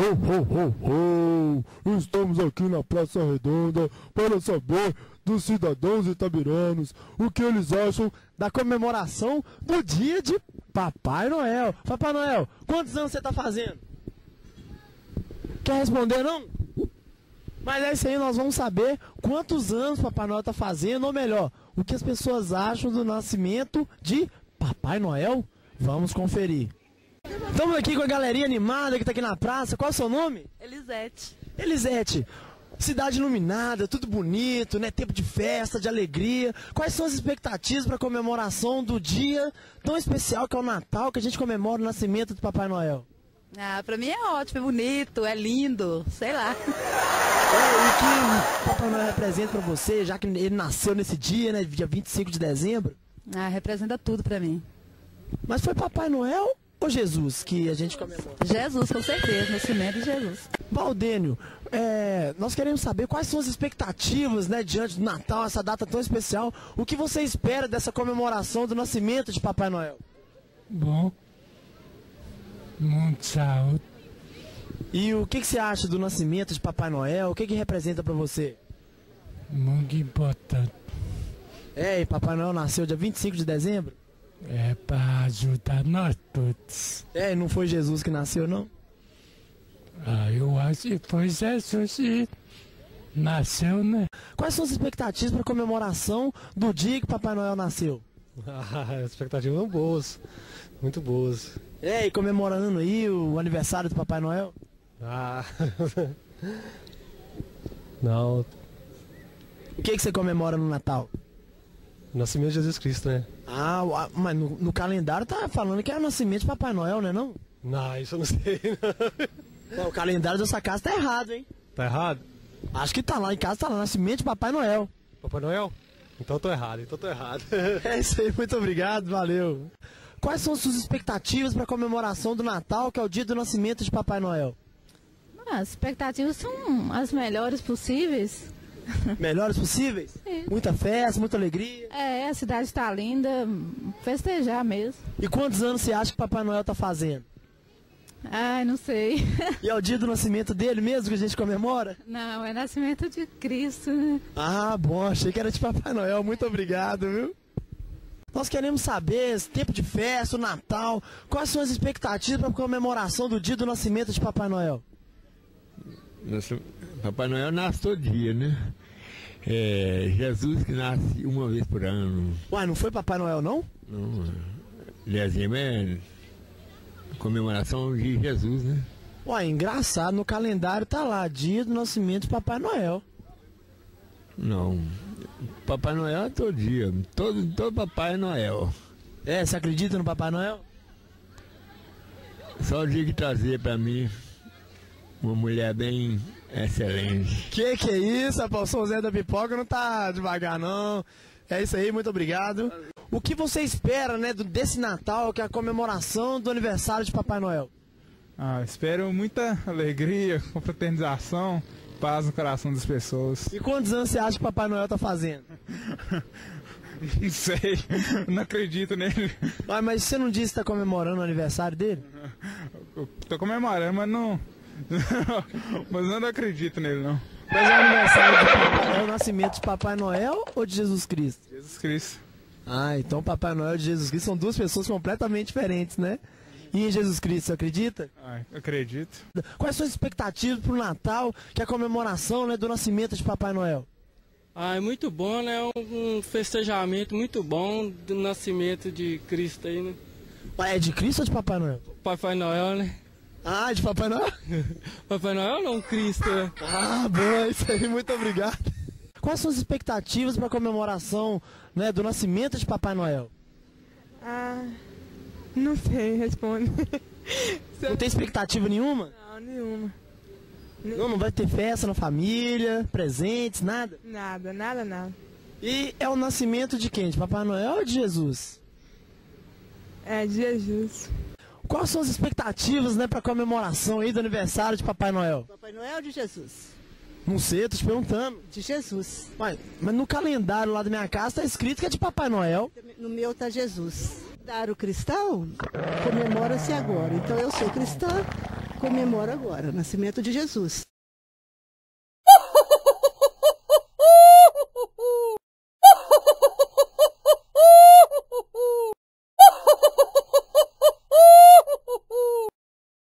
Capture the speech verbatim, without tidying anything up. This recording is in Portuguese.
Ho, ho, ho, ho! Estamos aqui na Praça Redonda para saber dos cidadãos itabiranos o que eles acham da comemoração do dia de Papai Noel. Papai Noel, quantos anos você está fazendo? Quer responder, não? Mas é isso aí, nós vamos saber quantos anos Papai Noel está fazendo, ou melhor, o que as pessoas acham do nascimento de Papai Noel. Vamos conferir. Estamos aqui com a galerinha animada que está aqui na praça. Qual é o seu nome? Elisete. Elisete, cidade iluminada, tudo bonito, né? Tempo de festa, de alegria. Quais são as expectativas para a comemoração do dia tão especial que é o Natal, que a gente comemora o nascimento do Papai Noel? Ah, pra mim é ótimo, é bonito, é lindo, sei lá. É, e o que o Papai Noel representa para você, já que ele nasceu nesse dia, né? Dia vinte e cinco de dezembro? Ah, representa tudo pra mim. Mas foi Papai Noel ou Jesus que a gente comemora? Jesus, com certeza, nascimento de Jesus. Valdênio, é, nós queremos saber quais são as expectativas, né, diante do Natal, essa data tão especial. O que você espera dessa comemoração do nascimento de Papai Noel? Bom, muita saúde. E o que, que você acha do nascimento de Papai Noel? O que, que representa para você? Muito importante. É, e Papai Noel nasceu dia vinte e cinco de dezembro? É para ajudar nós todos. É, e não foi Jesus que nasceu, não? Ah, eu acho que foi Jesus que nasceu, né? Quais são as expectativas para a comemoração do dia que Papai Noel nasceu? Ah, as expectativas são boas, muito boas. É, e comemorando aí o aniversário do Papai Noel? Ah, não, O que, que você comemora no Natal? o nascimento de Jesus Cristo, né? Ah, uá, mas no, no calendário tá falando que é o nascimento de Papai Noel, né não? Não, isso eu não sei, não. Pô, o calendário da sua casa tá errado, hein? Tá errado? Acho que tá lá em casa, tá lá, nascimento de Papai Noel. Papai Noel? Então tô errado, então tô errado. É isso aí, muito obrigado, valeu. Quais são as suas expectativas para a comemoração do Natal, que é o dia do nascimento de Papai Noel? Ah, as expectativas são as melhores possíveis. Melhores possíveis? Isso. Muita festa, muita alegria. É, a cidade está linda, festejar mesmo. E quantos anos você acha que Papai Noel tá fazendo? Ai, não sei. E é o dia do nascimento dele mesmo que a gente comemora? Não, é nascimento de Cristo, né? Ah, bom, achei que era de Papai Noel, muito obrigado, viu? Nós queremos saber, esse tempo de festa, o Natal, quais são as expectativas para a comemoração do dia do nascimento de Papai Noel? Nossa, Papai Noel nasce todo dia, né? É Jesus que nasce uma vez por ano. Uai, não foi Papai Noel, não? Não, dezembro é comemoração de Jesus, né? Uai, engraçado, no calendário tá lá, dia do nascimento de Papai Noel. Não, Papai Noel é todo dia, todo, todo Papai é Noel. É, você acredita no Papai Noel? Só o dia que trazer pra mim uma mulher bem excelente. Que que é isso, rapaz? O São Zé da Pipoca não tá devagar, não. É isso aí, muito obrigado. O que você espera, né, do- desse Natal, que é a comemoração do aniversário de Papai Noel? Ah, espero muita alegria, confraternização, paz no coração das pessoas. E quantos anos você acha que Papai Noel tá fazendo? Não sei, não acredito nele. Uai, mas você não disse que tá comemorando o aniversário dele? Eu tô comemorando, mas não. Mas eu não acredito nele, não. Mas é o aniversário de Papai, é o nascimento de Papai Noel ou de Jesus Cristo? Jesus Cristo. Ah, então Papai Noel e Jesus Cristo são duas pessoas completamente diferentes, né? E em Jesus Cristo, você acredita? Ah, eu acredito. Quais são as expectativas pro Natal, que é a comemoração, né, do nascimento de Papai Noel? Ah, é muito bom, né? Um um festejamento muito bom do nascimento de Cristo aí, né? Ué, é de Cristo ou de Papai Noel? Papai Noel, né? Ah, de Papai Noel? Papai Noel não, Cristo, né? Ah, bom, é isso aí, muito obrigado. Quais são as expectativas para a comemoração, né, do nascimento de Papai Noel? Ah, não sei, responde. Não tem expectativa nenhuma? Não, nenhuma. Não, não vai ter festa na família, presentes, nada? Nada, nada, nada. E é o nascimento de quem? De Papai Noel ou de Jesus? É de Jesus. Quais são as expectativas, né, para a comemoração aí do aniversário de Papai Noel? Papai Noel de Jesus. Não sei, eu tô te perguntando. De Jesus. Ué, mas no calendário lá da minha casa tá escrito que é de Papai Noel. No meu tá Jesus. Dar o cristão comemora-se agora. Então eu sou cristã comemora agora o nascimento de Jesus.